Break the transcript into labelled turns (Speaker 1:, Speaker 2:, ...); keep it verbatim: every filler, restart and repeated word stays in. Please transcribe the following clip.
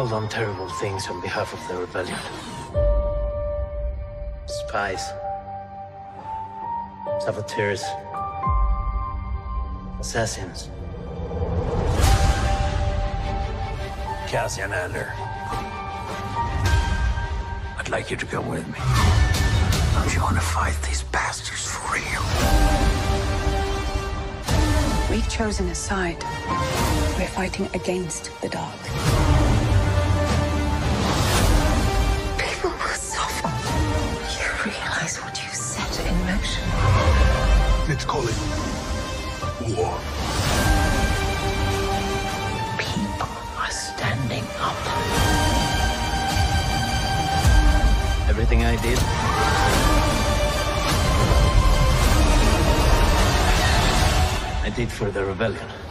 Speaker 1: all done terrible things on behalf of the rebellion. Spies. Saboteurs. Assassins.
Speaker 2: Cassian Andor. I'd like you to come with me. Don't you want to fight these bastards for real?
Speaker 3: We've chosen a side. We're fighting against the dark. People will suffer. You realize what you set in motion?
Speaker 2: Let's call it war.
Speaker 1: People are standing up. Everything I did, I did for the rebellion.